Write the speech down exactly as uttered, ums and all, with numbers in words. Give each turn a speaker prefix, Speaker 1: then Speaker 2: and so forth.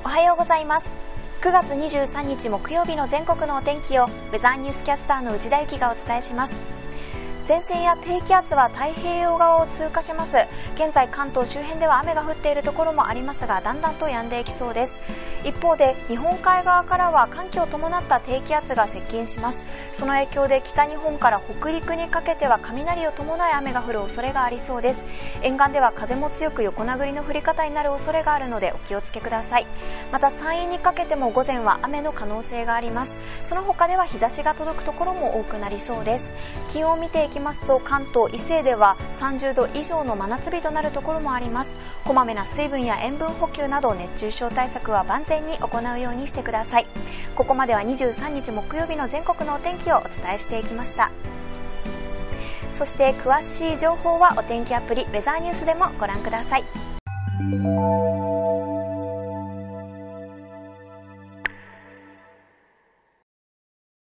Speaker 1: おはようございます。くがつにじゅうさんにち木曜日の全国のお天気をウェザーニュースキャスターの内田有紀がお伝えします。前線や低気圧は太平洋側を通過します。現在関東周辺では雨が降っているところもありますが、だんだんと止んでいきそうです。一方で日本海側からは寒気を伴った低気圧が接近します。その影響で北日本から北陸にかけては雷を伴い雨が降る恐れがありそうです。沿岸では風も強く横殴りの降り方になる恐れがあるのでお気をつけください。また山陰にかけても午前は雨の可能性があります。その他では日差しが届くところも多くなりそうです。気温を見ていきますと、関東伊勢ではさんじゅうど以上の真夏日となるところもあります。こまめな水分や塩分補給など熱中症対策は万全に行うようにしてください。ここまではにじゅうさんにち木曜日の全国のお天気をお伝えしていきました。そして詳しい情報はお天気アプリウェザーニュースでもご覧ください。